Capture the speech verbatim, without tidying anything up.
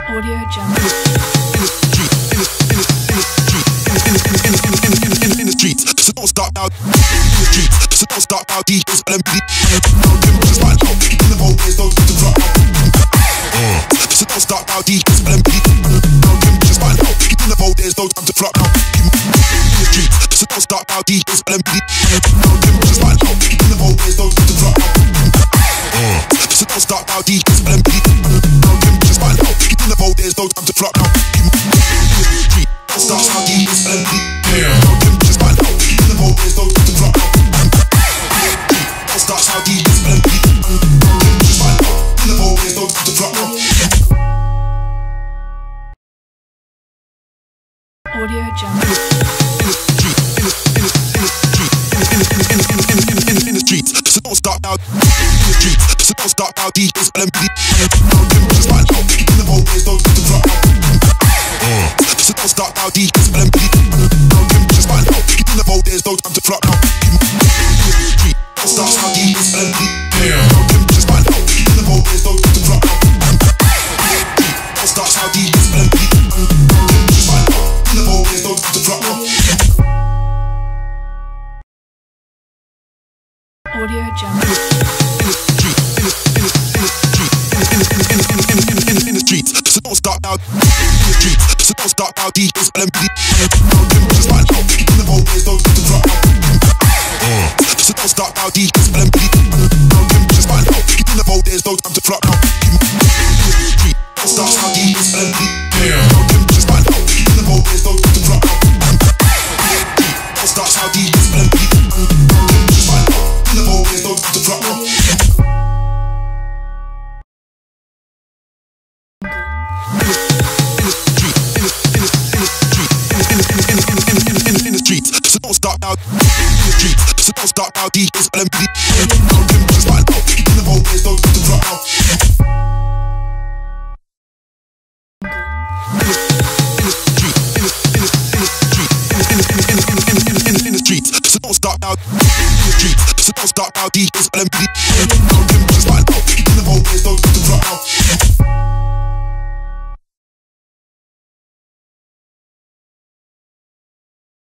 Audio Jungle. In the streets, so don't stop now. In the streets, so don't stop now. D is L M P. Just find out in the mode, there's no to drop out. So don't stop now. D is L M P. Just find out in the mode, there's no time to flop out. In the streets, so don't stop now. D is L M P. Just find out in the mode, there's no time to drop out. So don't stop now. D is L M P. Just find out in the mode, there's no time to flop out. In the streets, don't stop now. D is L M P. Just find out in the mode, there's no time to drop out. Don't stop now. D is L M P. Just find out in the mode, there's no time to drop out. Audio Jungle. In the streets, so don't stop now. In the streets, so don't stop now. D is L M P. Just find out in the mode, there's no time to drop out. So don't stop now. D is L M P. Just find out in the mode, there's no time to flop out. In the streets, don't stop now. D is L M P. Just find out in the mode, there's no time to flop out. Don't stop now. D is L M P. Just find out in the mode, there's no time to flop out. Audio Jungle. In the streets, so don't stop now. In the streets, so don't stop now. D is L M P. Just find out in the mode, there's no time to drop out. So don't stop now. D is L M P. Just find out in the mode, there's no time to flop out. In the streets, don't stop now. D is L M P. Just find out in the mode, there's no time to flop out. Don't stop now. D is L M P. Just find out in the mode, there's no time to flop out. In the streets, so don't stop now. In the streets, so don't stop now. D is L M P. Just find out in the mode, there's no time to drop out. In the streets, so don't stop now. In the streets, so don't stop now. D is L M P.